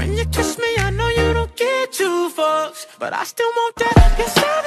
When you kiss me, I know you don't get two fucks, but I still want that. Yes, I